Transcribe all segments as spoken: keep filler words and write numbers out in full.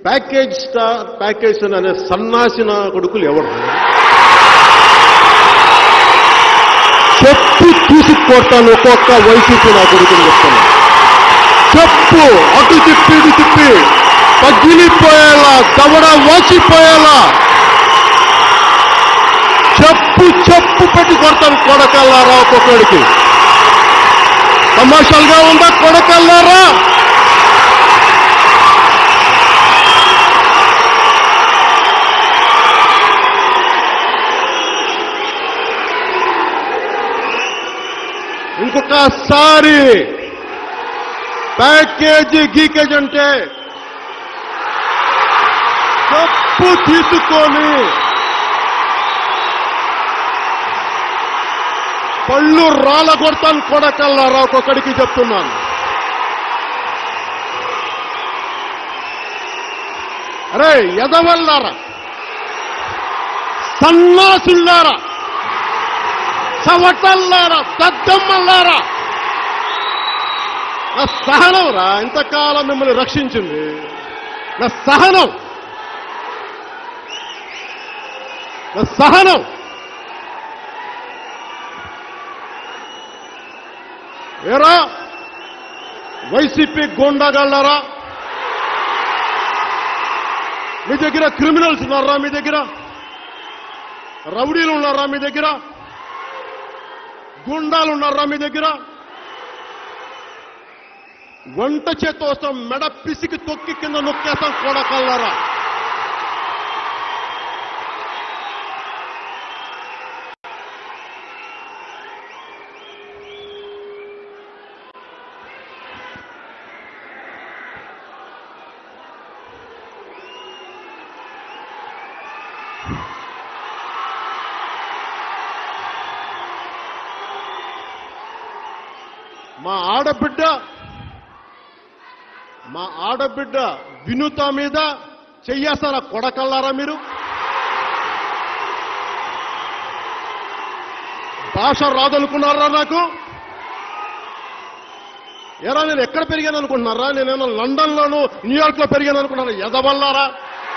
Package star package అనే సన్నాసిన కొడుకులు ఎవరు? చెప్పు తీసుకొడతాను ఒక్కొక్క వైసీపీ నా కొడుకుని చెప్తాను. చెప్పు అటు తిప్పి ఇటు తిప్పి పగిలిపోయేలా దవడ వాచిపోయేలా చెప్పు చెప్పు పెట్టి కొడతాను కొడకల్లారా. ఒక్కొక్కడికి తమాషాలుగా ఉందా కొడకల్లారా? ఇంకొకసారి ప్యాకేజీ గీకేజ్ అంటే చెప్పు తీసుకొని పళ్ళు రాళ్ళ కొడతాను కొడకల్లారా. ఒక్కొక్కడికి చెప్తున్నాను. అరే ఎదవల్లారా, సన్నాసుల్లారా, చవటల్లారా, దద్దమ్మల్లారా, నా సహనం రా ఇంతకాలం మిమ్మల్ని రక్షించింది. నా సహనం నా సహనం ఏరా వైసీపీ గోండాగాళ్ళారా, మీ దగ్గర క్రిమినల్స్ ఉన్నారా? మీ దగ్గర రౌడీలు ఉన్నారా? మీ దగ్గర గుండాలు ఉన్నారా? మీ దగ్గర వంట చేత్తో వస్తాం, మెడ పిసికి తొక్కి కింద నొక్కేస్తాం కొడకల్లారా. మా ఆడబిడ్డ మా ఆడబిడ్డ వినుత మీద చెయ్యేస్తారా కొడకల్లారా? మీరు భాష రాదనుకున్నారా? నాకు ఎరా నేను ఎక్కడ పెరిగాను అనుకుంటున్నారా? నేనేమో లండన్ లోను న్యూయార్క్ లో పెరిగాను అనుకున్నారా? ఎదవల్లారా?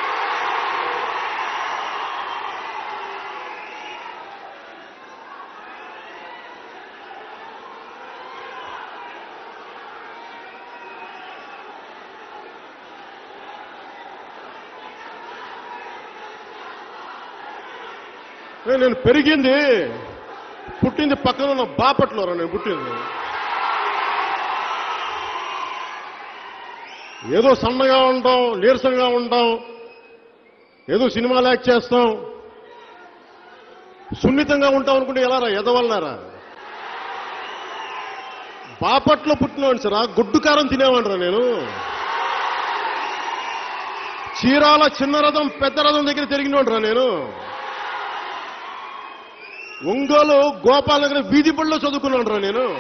నేను పెరిగింది పుట్టింది పక్కన ఉన్న బాపట్లోరా. నేను పుట్టింది ఏదో సన్నగా ఉంటాం, నీరసంగా ఉంటాం, ఏదో సినిమాలు యాక్ట్ చేస్తాం, సున్నితంగా ఉంటాం అనుకుంటే ఎలా రా ఎదవల్లారా? బాపట్లో పుట్టినవాడిని సరా, గుడ్డు కారం తినేవాడిరా నేను. చీరాల చిన్న రథం పెద్ద రథం దగ్గర తిరిగినోడ్రా నేను. ఒంగోలు గోపాల్ నగర్ వీధి బడిలో చదువుకున్నాను రా నేను.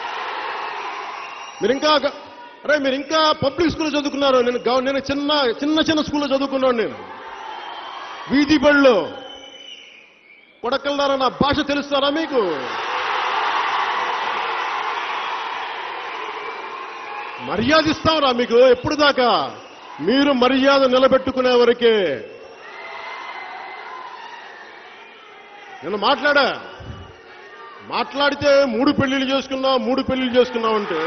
మీరు ఇంకా అరే మీరు ఇంకా పబ్లిక్ స్కూల్లో చదువుకున్నారు. నేను నేను చిన్న చిన్న చిన్న స్కూల్లో చదువుకున్నాను నేను, వీధి బడిలో. కొడకల్లారా నా భాష తెలుస్తారా మీకు? మర్యాద ఇస్తాంరా మీకు ఎప్పుడు దాకా? మీరు మర్యాద నిలబెట్టుకునే వరకే. నేను మాట్లాడా మాట్లాడితే మూడు పెళ్లిళ్ళు చేసుకున్నా మూడు పెళ్లిళ్ళు చేసుకున్నావు అంటే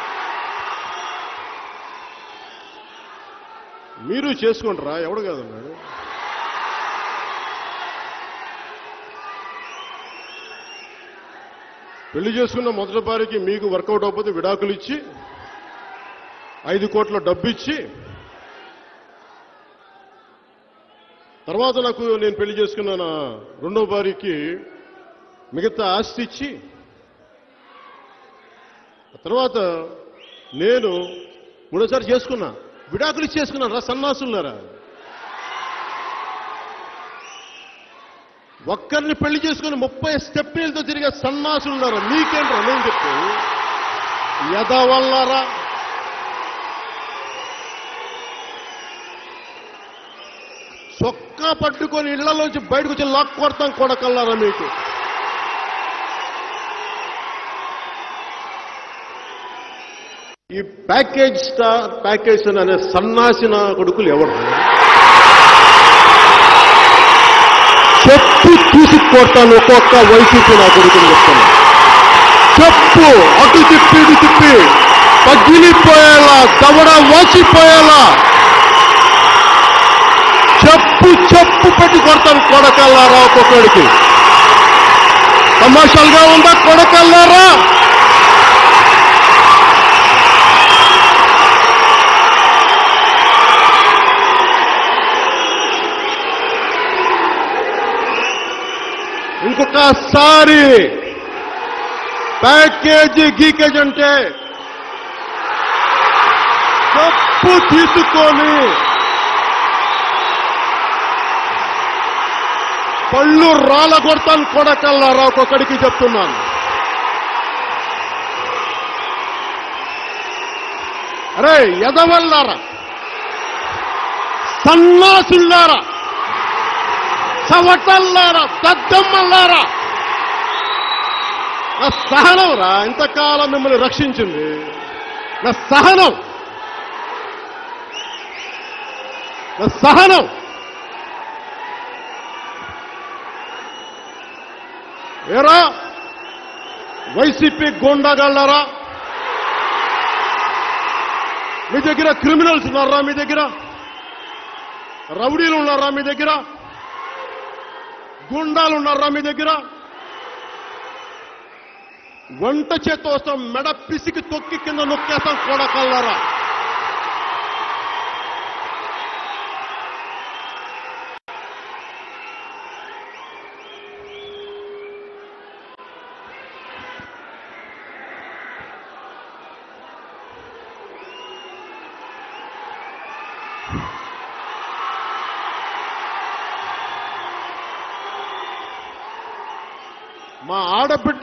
మీరు చేసుకుంటారా? ఎవడు కాదన్నాడు. పెళ్లి చేసుకున్న మొదటి వారికి మీకు వర్కౌట్ అవ్వకపోతే విడాకులు ఇచ్చి ఐదు కోట్ల డబ్బు ఇచ్చి తర్వాత నాకు నేను పెళ్లి చేసుకున్న రెండో భార్యకి మిగతా ఆస్తి ఇచ్చి తర్వాత నేను మూడోసారి చేసుకున్నా విడాకులు ఇచ్చి చేసుకున్నాను రా సన్నాసులారా. ఒక్కరిని పెళ్లి చేసుకుని ముప్పై స్టెప్నీలతో తిరిగే సన్నాసులున్నారా? మీకేంట్రా నేను చెప్పి ఎదవల్లారా? చొక్కా పట్టుకొని ఇళ్లలోంచి బయటకు వచ్చి లాక్ కొడతాం కొడకల్లారా మీకు. ఈ ప్యాకేజ్ స్టార్ ప్యాకేజ్ అనే సన్నాసిన కొడుకులు ఎవరు? చెప్పు తీసుకొడతాను ఒక్కొక్క వైసీపీ నా కొడుకులు చెప్తాను. చెప్పు అటు తిప్పి ఇటు తిప్పి పగిలిపోయేలా దవడ వాచిపోయేలా చెప్పు చెప్పు పెట్టి కొడతాను కొడకల్లారా. ఒక్కొక్కడికి తమాషాలుగా ఉందా కొడకల్లారా? ఇంకొకసారి ప్యాకేజీ గీకేజ్ అంటే తప్పు తీసుకొని పళ్ళు రాళ్ళ కొడతాను కొడకల్లారా. ఒక్కొక్కడికి చెప్తున్నాను. అరే ఎదవల్లారా, సన్నాసుల్లారా, చవటల్లారా, దద్దమ్మల్లారా, నా సహనం రా ఇంతకాలం మిమ్మల్ని రక్షించింది. నా సహనం నా సహనం ఏరా వైసీపీ గోండాగాళ్ళారా, మీ దగ్గర క్రిమినల్స్ ఉన్నారా? మీ దగ్గర రౌడీలు ఉన్నారా? మీ దగ్గర గుండాలు ఉన్నారా? మీ దగ్గర వంట చేత్తో వస్తాం, మెడ పిసికి తొక్కి కింద నొక్కేస్తాం కొడకల్లారా. మా ఆడబిడ్డ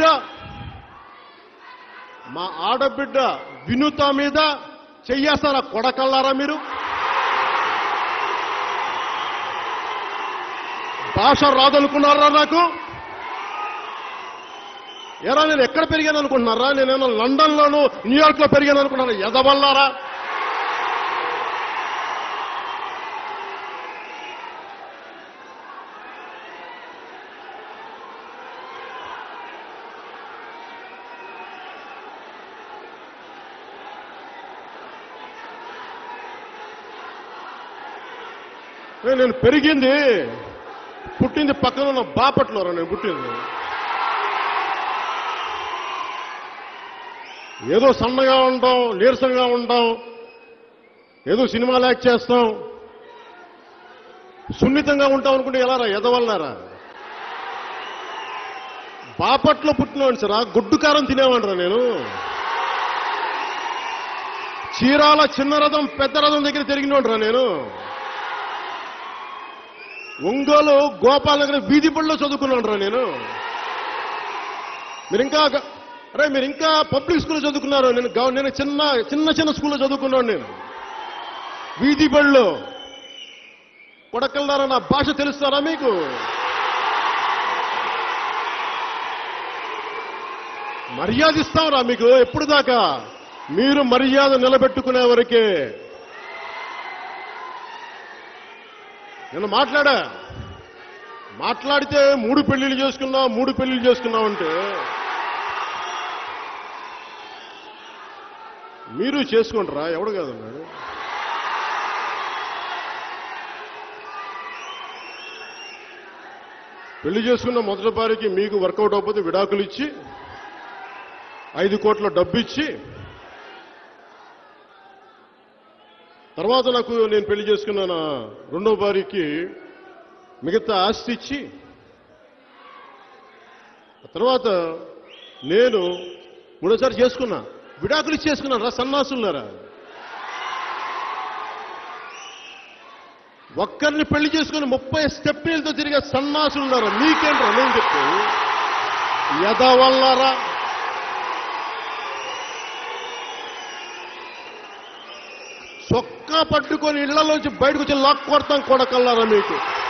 మా ఆడబిడ్డ వినుత మీద చెయ్యేస్తారా కొడకల్లారా? మీరు భాష రాదనుకున్నారా? నాకు ఎరా నేను ఎక్కడ పెరిగాను అనుకుంటున్నారా? నేనేమో లండన్లోను న్యూయార్క్ లో పెరిగాను అనుకున్నారా? ఎదవల్లారా? నేను పెరిగింది పుట్టింది పక్కన ఉన్న బాపట్లోరా. నేను పుట్టింది ఏదో సన్నగా ఉంటాం, నీరసంగా ఉంటాం, ఏదో సినిమాలు యాక్ట్ చేస్తాం, సున్నితంగా ఉంటాం అనుకుంటే ఎలా రా ఎదవల్లారా? బాపట్లో పుట్టినవాడిని సరా, గుడ్డు కారం తినేవాడిరా నేను. చీరాల చిన్న రథం పెద్ద రథం దగ్గర తిరిగినవాడిరా నేను. ఒంగోలు గోపాల్ నగర్ వీధి బడిలో చదువుకున్నాను రా నేను. మీరు ఇంకా అరే మీరు ఇంకా పబ్లిక్ స్కూల్లో చదువుకున్నారు. నేను నేను చిన్న చిన్న చిన్న స్కూల్లో చదువుకున్నాను. నేను వీధి బడిలో. కొడకల్లారా, నా భాష తెలుస్తారా మీకు? మర్యాద ఇస్తాంరా మీకు. ఎప్పుడు దాకా మీరు మర్యాద నిలబెట్టుకునే వరకే. నేను మాట్లాడా మాట్లాడితే మూడు పెళ్లిళ్ళు చేసుకున్నా మూడు పెళ్లిళ్ళు చేసుకున్నావు అంటే మీరు చేసుకుంటారా? ఎవడు కాదన్నాడు. పెళ్లి చేసుకున్న మొదటి భార్యకి మీకు వర్కౌట్ అవ్వకపోతే విడాకులు ఇచ్చి ఐదు కోట్ల డబ్బు ఇచ్చి తర్వాత నాకు నేను పెళ్లి చేసుకున్న రెండో భార్యకి మిగతా ఆస్తి ఇచ్చి తర్వాత నేను మూడోసారి చేసుకున్నా విడాకులు ఇచ్చేసుకున్నాను రా సన్నాసులారా. ఒక్కరిని పెళ్లి చేసుకుని ముప్పై స్టెప్పీలతో తిరిగే సన్నాసులున్నారా? మీకేంట్రా నేను చెప్పు ఎదవల్లారా? చొక్కా పట్టుకొని ఇళ్లలోంచి బయటకు వచ్చి లాక్ కొడతాం కొడకల్లారా మీకు.